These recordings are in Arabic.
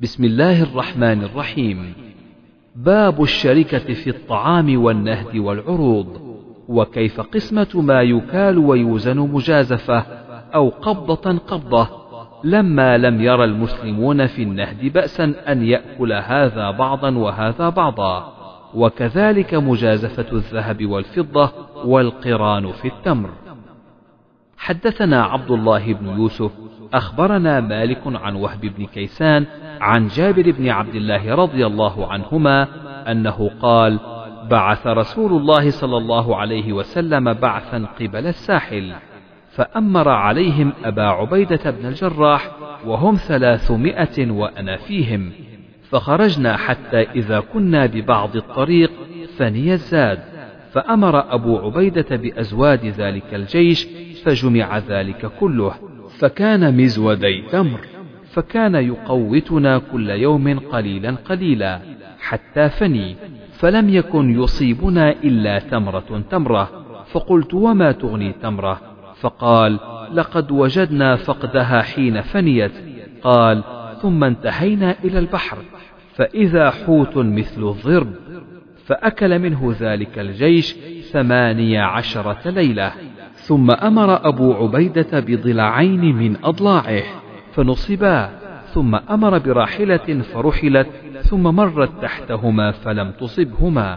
بسم الله الرحمن الرحيم. باب الشركة في الطعام والنهد والعروض، وكيف قسمة ما يكال ويوزن مجازفة أو قبضة قبضة، لما لم ير المسلمون في النهد بأسا أن يأكل هذا بعضا وهذا بعضا، وكذلك مجازفة الذهب والفضة والقران في التمر. حدثنا عبد الله بن يوسف أخبرنا مالك عن وهب بن كيسان عن جابر بن عبد الله رضي الله عنهما أنه قال: بعث رسول الله صلى الله عليه وسلم بعثا قبل الساحل، فأمر عليهم أبا عبيدة بن الجراح وهم 300 وأنا فيهم، فخرجنا حتى إذا كنا ببعض الطريق فني الزاد، فأمر أبو عبيدة بأزواد ذلك الجيش، فجمع ذلك كله، فكان مزودي تمر، فكان يقوتنا كل يوم قليلا قليلا حتى فني، فلم يكن يصيبنا إلا تمرة تمرة. فقلت: وما تغني تمرة؟ فقال: لقد وجدنا فقدها حين فنيت. قال: ثم انتهينا إلى البحر فإذا حوت مثل الضرب، فأكل منه ذلك الجيش 18 ليلة، ثم أمر أبو عبيدة بضلعين من أضلاعه فنصبا، ثم أمر براحلة فرحلت، ثم مرت تحتهما فلم تصبهما.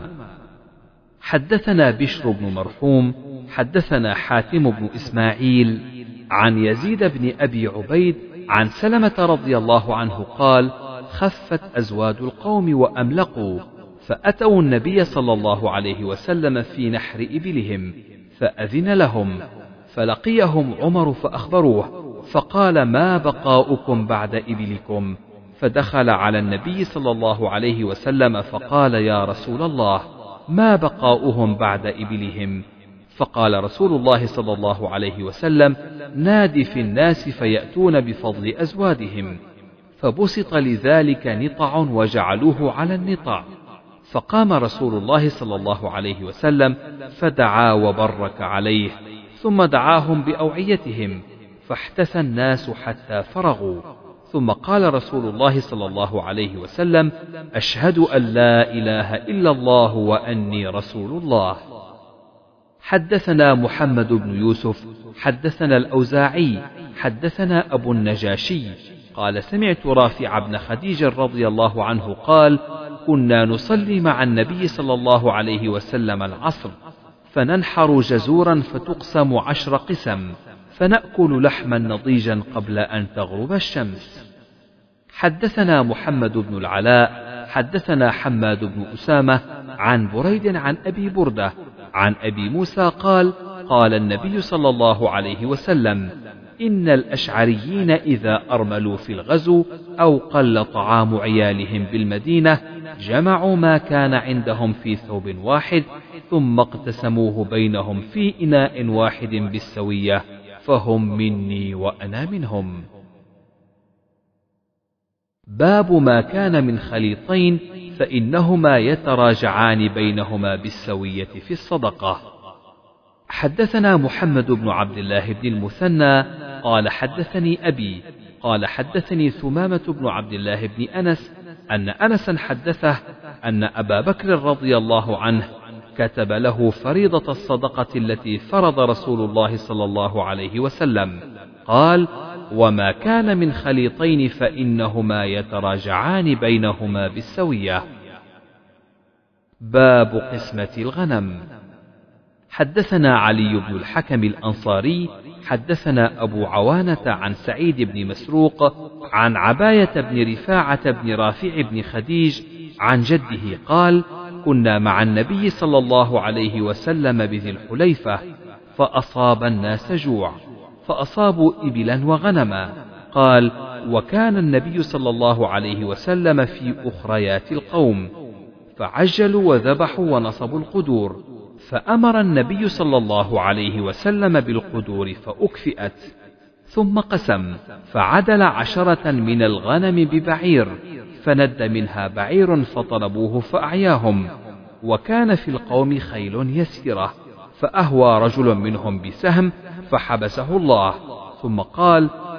حدثنا بشر بن مرحوم حدثنا حاتم بن إسماعيل عن يزيد بن أبي عبيد عن سلمة رضي الله عنه قال: خفت أزواد القوم وأملقوا، فأتوا النبي صلى الله عليه وسلم في نحر إبلهم فأذن لهم، فلقيهم عمر فأخبروه، فقال: ما بقاؤكم بعد إبلكم؟ فدخل على النبي صلى الله عليه وسلم فقال: يا رسول الله، ما بقاؤهم بعد إبلهم؟ فقال رسول الله صلى الله عليه وسلم: نادي في الناس فيأتون بفضل أزوادهم. فبسط لذلك نطع وجعلوه على النطع، فقام رسول الله صلى الله عليه وسلم فدعا وبرك عليه، ثم دعاهم بأوعيتهم، فاحتث الناس حتى فرغوا، ثم قال رسول الله صلى الله عليه وسلم: أشهد أن لا إله إلا الله وأني رسول الله. حدثنا محمد بن يوسف حدثنا الأوزاعي حدثنا أبو النجاشي قال: سمعت رافع بن خديج رضي الله عنه قال: كنا نصلي مع النبي صلى الله عليه وسلم العصر، فننحر جزورا فتقسم 10 قسم، فنأكل لحما نضيجا قبل أن تغرب الشمس. حدثنا محمد بن العلاء حدثنا حماد بن أسامة عن بريد عن أبي بردة عن أبي موسى قال: قال النبي صلى الله عليه وسلم: إن الأشعريين إذا أرملوا في الغزو أو قل طعام عيالهم بالمدينة جمعوا ما كان عندهم في ثوب واحد، ثم اقتسموه بينهم في إناء واحد بالسوية، فهم مني وأنا منهم. باب ما كان من خليطين فإنهما يتراجعان بينهما بالسوية في الصدقة. حدثنا محمد بن عبد الله بن المثنى قال: حدثني أبي قال: حدثني ثمامة بن عبد الله بن أنس أن أنسا حدثه أن أبا بكر رضي الله عنه كتب له فريضة الصدقة التي فرض رسول الله صلى الله عليه وسلم. قال: وما كان من خليطين فإنهما يتراجعان بينهما بالسوية. باب قسمة الغنم. حدثنا علي بن الحكم الأنصاري حدثنا أبو عوانة عن سعيد بن مسروق عن عباية بن رفاعة بن رافع بن خديج عن جده قال: كنا مع النبي صلى الله عليه وسلم بذي الحليفة، فأصاب الناس جوع، فأصابوا إبلا وغنما. قال: وكان النبي صلى الله عليه وسلم في أخريات القوم، فعجلوا وذبحوا ونصبوا القدور، فأمر النبي صلى الله عليه وسلم بالقدور فأكفئت، ثم قسم، فعدل 10 من الغنم ببعير، فند منها بعير فطلبوه فأعياهم، وكان في القوم خيل يسيرة، فأهوى رجل منهم بسهم فحبسه الله، ثم قال: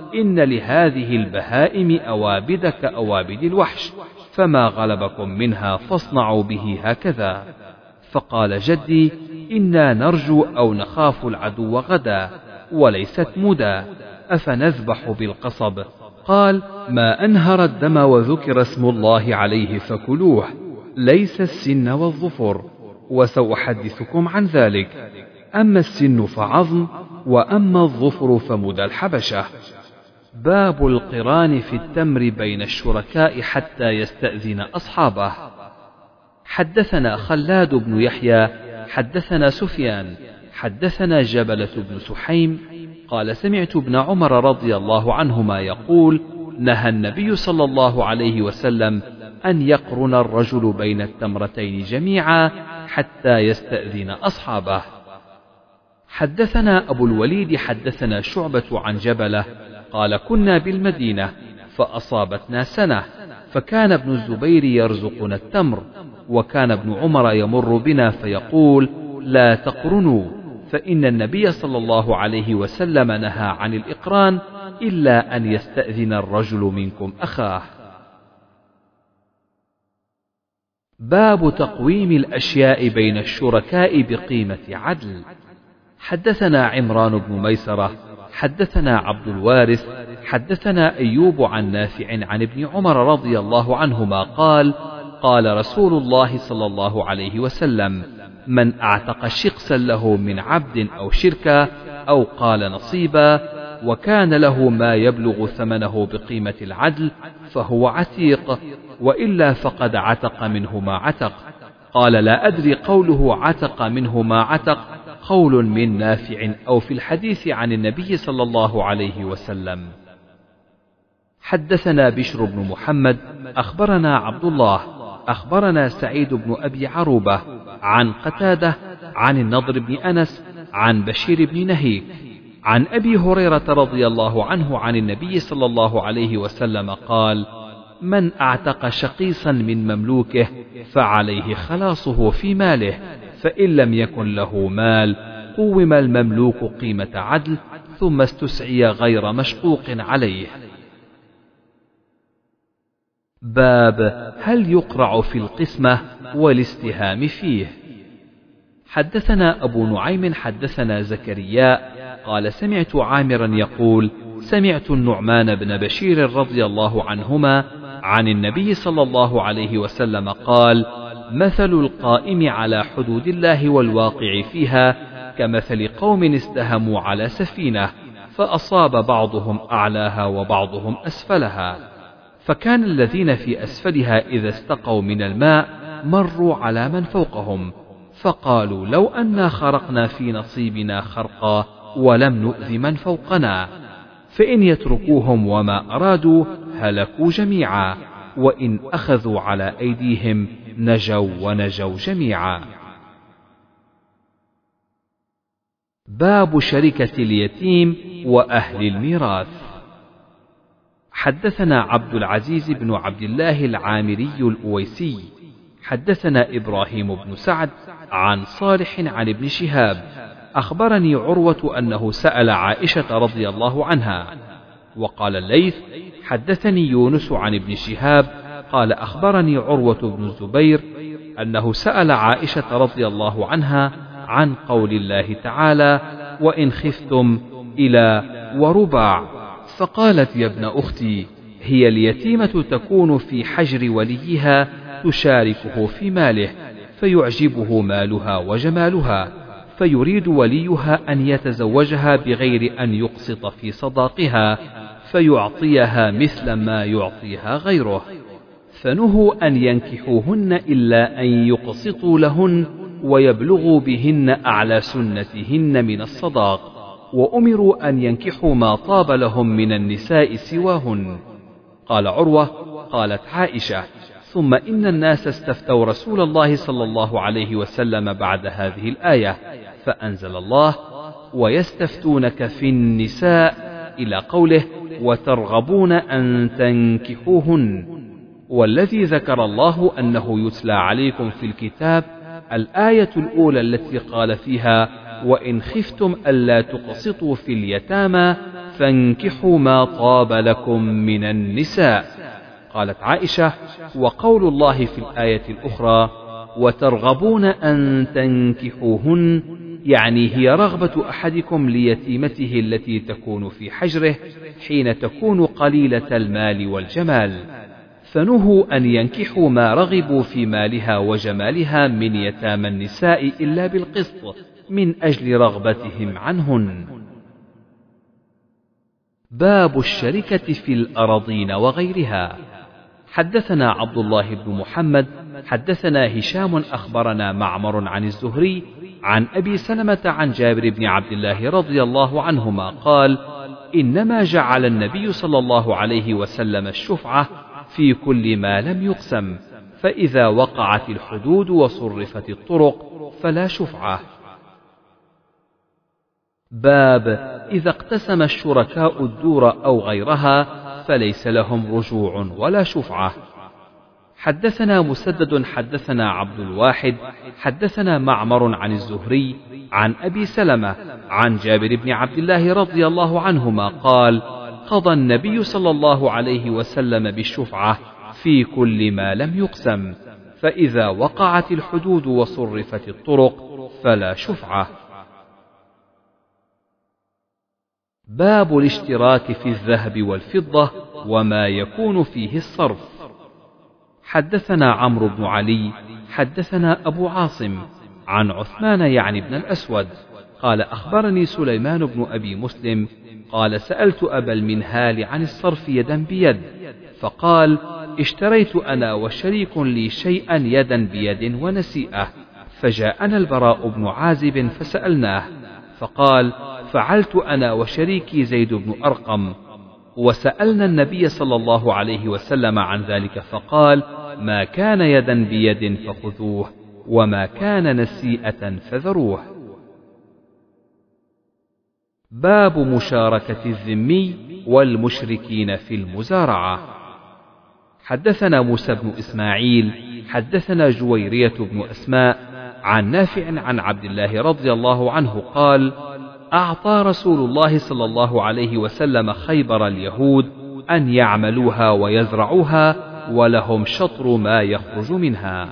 إن لهذه البهائم أوابد كأوابد الوحش، فما غلبكم منها فاصنعوا به هكذا. فقال جدي: إنا نرجو أو نخاف العدو غدا، وليست مدى، أفنذبح بالقصب؟ قال: ما أنهر الدم وذكر اسم الله عليه فكلوه، ليس السن والظفر، وسأحدثكم عن ذلك. أما السن فعظم، وأما الظفر فمدى الحبشة. باب القران في التمر بين الشركاء حتى يستأذن أصحابه. حدثنا خلاد بن يحيى حدثنا سفيان حدثنا جبلة بن سحيم قال: سمعت ابن عمر رضي الله عنهما يقول: نهى النبي صلى الله عليه وسلم أن يقرن الرجل بين التمرتين جميعا حتى يستأذن أصحابه. حدثنا أبو الوليد حدثنا شعبة عن جبلة قال: كنا بالمدينة فأصابتنا سنة، فكان ابن الزبير يرزقنا التمر، وكان ابن عمر يمر بنا فيقول: لا تقرنوا، فإن النبي صلى الله عليه وسلم نهى عن الإقران إلا أن يستأذن الرجل منكم أخاه. باب تقويم الأشياء بين الشركاء بقيمة عدل. حدثنا عمران بن ميسرة حدثنا عبد الوارث حدثنا أيوب عن نافع عن ابن عمر رضي الله عنهما قال: قال رسول الله صلى الله عليه وسلم: من أعتق شقسا له من عبد أو شركا أو قال نصيبا، وكان له ما يبلغ ثمنه بقيمة العدل، فهو عتيق، وإلا فقد عتق منه ما عتق. قال: لا أدري قوله عتق منه ما عتق قول من نافع أو في الحديث عن النبي صلى الله عليه وسلم. حدثنا بشر بن محمد أخبرنا عبد الله أخبرنا سعيد بن أبي عروبة عن قتادة عن النضر بن أنس عن بشير بن نهيك عن أبي هريرة رضي الله عنه عن النبي صلى الله عليه وسلم قال: من أعتق شقيصا من مملوكه فعليه خلاصه في ماله، فإن لم يكن له مال قوم المملوك قيمة عدل، ثم استسعي غير مشقوق عليه. باب هل يقرع في القسمة والاستهام فيه. حدثنا أبو نعيم حدثنا زكريا قال: سمعت عامرا يقول: سمعت النعمان بن بشير رضي الله عنهما عن النبي صلى الله عليه وسلم قال: مثل القائم على حدود الله والواقع فيها كمثل قوم استهموا على سفينة، فأصاب بعضهم أعلاها وبعضهم أسفلها، فكان الذين في أسفلها إذا استقوا من الماء مروا على من فوقهم، فقالوا: لو أنا خرقنا في نصيبنا خرقا ولم نؤذ من فوقنا، فإن يتركوهم وما أرادوا هلكوا جميعا، وإن أخذوا على أيديهم نجوا ونجوا جميعا. باب شركة اليتيم وأهل الميراث. حدثنا عبد العزيز بن عبد الله العامري الأويسي حدثنا إبراهيم بن سعد عن صالح عن ابن شهاب أخبرني عروة أنه سأل عائشة رضي الله عنها. وقال الليث: حدثني يونس عن ابن شهاب قال: أخبرني عروة بن الزبير أنه سأل عائشة رضي الله عنها عن قول الله تعالى: وإن خفتم إلى ورباع، فقالت: يا ابن أختي، هي اليتيمة تكون في حجر وليها تشاركه في ماله، فيعجبه مالها وجمالها، فيريد وليها أن يتزوجها بغير أن يقسط في صداقها، فيعطيها مثل ما يعطيها غيره، فنهوا أن ينكحوهن إلا أن يقسطوا لهن ويبلغوا بهن أعلى سنتهن من الصداق، وأمروا أن ينكحوا ما طاب لهم من النساء سواهن. قال عروة: قالت عائشة: ثم إن الناس استفتوا رسول الله صلى الله عليه وسلم بعد هذه الآية، فأنزل الله: ويستفتونك في النساء إلى قوله: وترغبون أن تنكحوهن. والذي ذكر الله أنه يتلى عليكم في الكتاب الآية الأولى التي قال فيها: وإن خفتم ألا تقسطوا في اليتامى فانكحوا ما طاب لكم من النساء. قالت عائشة: وقول الله في الآية الأخرى: وترغبون أن تنكحوهن، يعني هي رغبة أحدكم ليتيمته التي تكون في حجره حين تكون قليلة المال والجمال، فنهوا أن ينكحوا ما رغبوا في مالها وجمالها من يتامى النساء إلا بالقسط من أجل رغبتهم عنهن. باب الشركة في الأراضين وغيرها. حدثنا عبد الله بن محمد حدثنا هشام أخبرنا معمر عن الزهري عن أبي سلمة عن جابر بن عبد الله رضي الله عنهما قال: إنما جعل النبي صلى الله عليه وسلم الشفعة في كل ما لم يقسم، فإذا وقعت الحدود وصرفت الطرق فلا شفعة. باب إذا اقتسم الشركاء الدور أو غيرها فليس لهم رجوع ولا شفعة. حدثنا مسدد حدثنا عبد الواحد حدثنا معمر عن الزهري عن أبي سلمة عن جابر بن عبد الله رضي الله عنهما قال: قضى النبي صلى الله عليه وسلم بالشفعة في كل ما لم يقسم، فإذا وقعت الحدود وصرفت الطرق فلا شفعة. باب الاشتراك في الذهب والفضة وما يكون فيه الصرف. حدثنا عمرو بن علي حدثنا أبو عاصم عن عثمان يعني بن الأسود قال: أخبرني سليمان بن أبي مسلم قال: سألت أبا المنهال عن الصرف يدا بيد، فقال: اشتريت أنا وشريك لي شيئا يدا بيد ونسيئة، فجاءنا البراء بن عازب فسألناه، فقال: فعلت أنا وشريكي زيد بن أرقم، وسألنا النبي صلى الله عليه وسلم عن ذلك، فقال: ما كان يدا بيد فخذوه، وما كان نسيئة فذروه. باب مشاركة الذمي والمشركين في المزارعة. حدثنا موسى بن إسماعيل حدثنا جويرية بن أسماء عن نافع عن عبد الله رضي الله عنه قال: أعطى رسول الله صلى الله عليه وسلم خيبر اليهود أن يعملوها ويزرعوها ولهم شطر ما يخرج منها.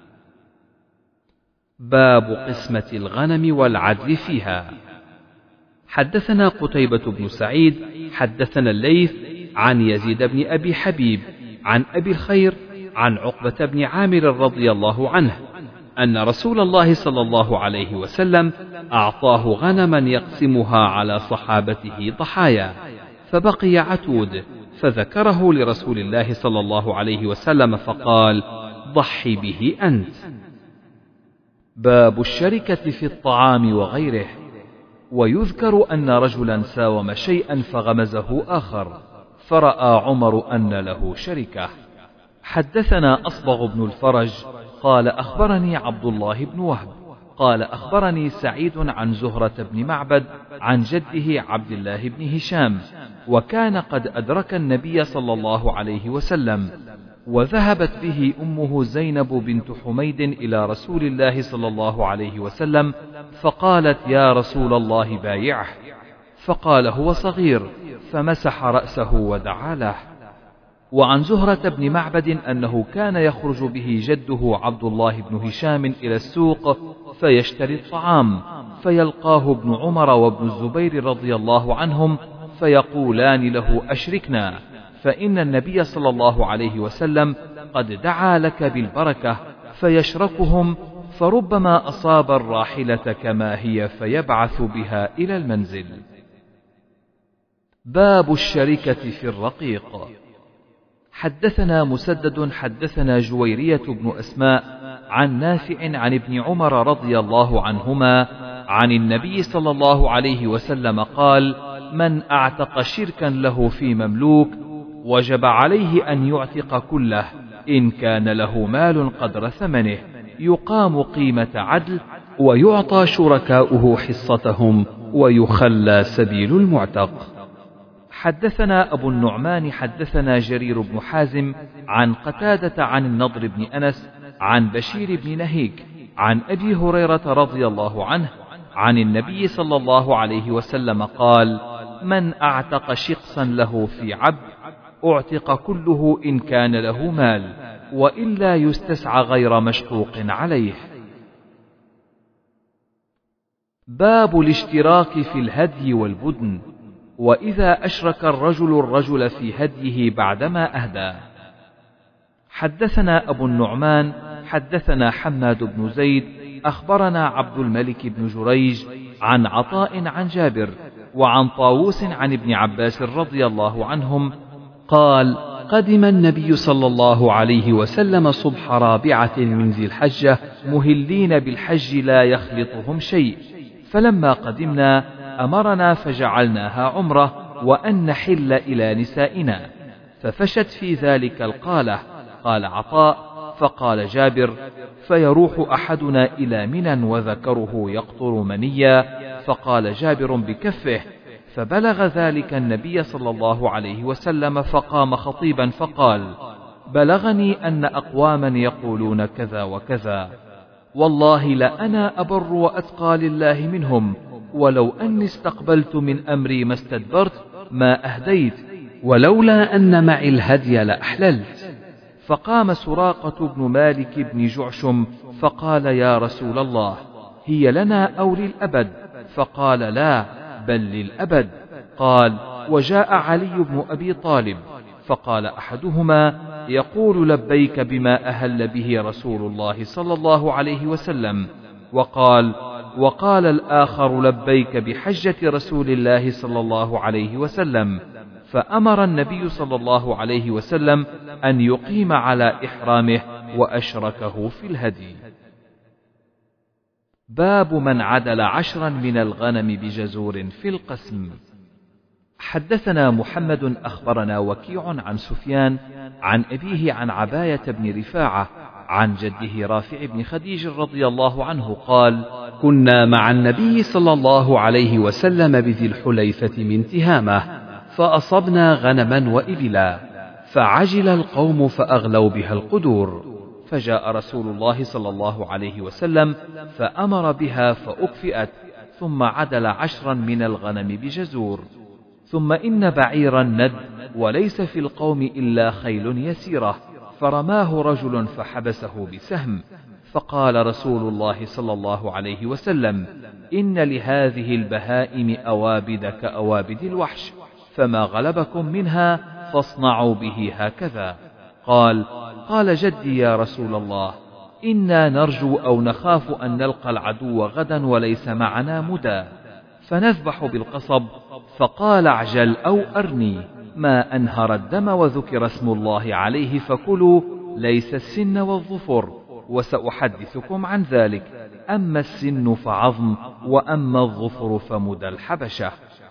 باب قسمة الغنم والعدل فيها. حدثنا قتيبة بن سعيد حدثنا الليث عن يزيد بن أبي حبيب عن أبي الخير عن عقبة بن عامر رضي الله عنه أن رسول الله صلى الله عليه وسلم أعطاه غنما يقسمها على صحابته ضحايا، فبقي عتود، فذكره لرسول الله صلى الله عليه وسلم فقال: ضحي به أنت. باب الشركة في الطعام وغيره. ويذكر أن رجلا ساوم شيئا فغمزه آخر، فرأى عمر أن له شركة. حدثنا أصبغ بن الفرج قال: أخبرني عبد الله بن وهب قال: أخبرني سعيد عن زهرة بن معبد عن جده عبد الله بن هشام، وكان قد أدرك النبي صلى الله عليه وسلم، وذهبت به أمه زينب بنت حميد إلى رسول الله صلى الله عليه وسلم، فقالت: يا رسول الله بايعه، فقال: هو صغير، فمسح رأسه ودعا له. وعن زهرة بن معبد أنه كان يخرج به جده عبد الله بن هشام إلى السوق فيشتري الطعام، فيلقاه ابن عمر وابن الزبير رضي الله عنهم فيقولان له: أشركنا، فإن النبي صلى الله عليه وسلم قد دعا لك بالبركة، فيشركهم، فربما أصاب الراحلة كما هي فيبعث بها إلى المنزل. باب الشركة في الرقيق. حدثنا مسدد حدثنا جويرية بن أسماء عن نافع عن ابن عمر رضي الله عنهما عن النبي صلى الله عليه وسلم قال: من أعتق شركا له في مملوك وجب عليه أن يعتق كله إن كان له مال قدر ثمنه، يقام قيمة عدل، ويعطى شركاؤه حصتهم، ويخلى سبيل المعتق. حدثنا أبو النعمان حدثنا جرير بن حازم عن قتادة عن النضر بن أنس عن بشير بن نهيك عن أبي هريرة رضي الله عنه عن النبي صلى الله عليه وسلم قال: من أعتق شقصا له في عبد أعتق كله إن كان له مال، وإلا يستسعى غير مشقوق عليه. باب الاشتراك في الهدي والبدن، وإذا أشرك الرجل في هديه بعدما أهدى. حدثنا أبو النعمان حدثنا حماد بن زيد أخبرنا عبد الملك بن جريج عن عطاء عن جابر وعن طاووس عن ابن عباس رضي الله عنهم قال: قدم النبي صلى الله عليه وسلم صبح رابعة من ذي الحجة مهلين بالحج لا يخلطهم شيء، فلما قدمنا أمرنا فجعلناها عمرة وأن نحل إلى نسائنا، ففشت في ذلك القالة. قال عطاء: فقال جابر: فيروح أحدنا إلى منى وذكره يقطر منيا، فقال جابر بكفه، فبلغ ذلك النبي صلى الله عليه وسلم فقام خطيبا فقال: بلغني أن أقواما يقولون كذا وكذا، والله لأنا أبر وأتقى لله منهم، ولو أني استقبلت من أمري ما استدبرت ما أهديت، ولولا أن معي الهدي لأحللت. فقام سراقة بن مالك بن جعشم فقال: يا رسول الله، هي لنا أو للأبد؟ فقال: لا، بل للأبد. قال: وجاء علي بن أبي طالب، فقال أحدهما يقول: لبيك بما أهل به رسول الله صلى الله عليه وسلم، وقال الآخر: لبيك بحجة رسول الله صلى الله عليه وسلم. فأمر النبي صلى الله عليه وسلم أن يقيم على إحرامه وأشركه في الهدي. باب من عدل 10 من الغنم بجزور في القسم. حدثنا محمد أخبرنا وكيع عن سفيان عن أبيه عن عباية بن رفاعة عن جده رافع بن خديج رضي الله عنه قال: كنا مع النبي صلى الله عليه وسلم بذي الحليفة من تهامة، فأصبنا غنما وإبلا، فعجل القوم فأغلوا بها القدور، فجاء رسول الله صلى الله عليه وسلم فأمر بها فأكفئت، ثم عدل 10 من الغنم بجزور. ثم إن بعيرا ند وليس في القوم إلا خيل يسيرة، فرماه رجل فحبسه بسهم، فقال رسول الله صلى الله عليه وسلم: إن لهذه البهائم أوابد كأوابد الوحش، فما غلبكم منها فاصنعوا به هكذا. قال جدي: يا رسول الله، إنا نرجو أو نخاف أن نلقى العدو غدا وليس معنا مدى، فنذبح بالقصب. فقال: اعجل أو أرني، ما أنهر الدم وذكر اسم الله عليه فكلوا، ليس السن والظفر، وسأحدثكم عن ذلك، أما السن فعظم، وأما الظفر فمدى الحبشة.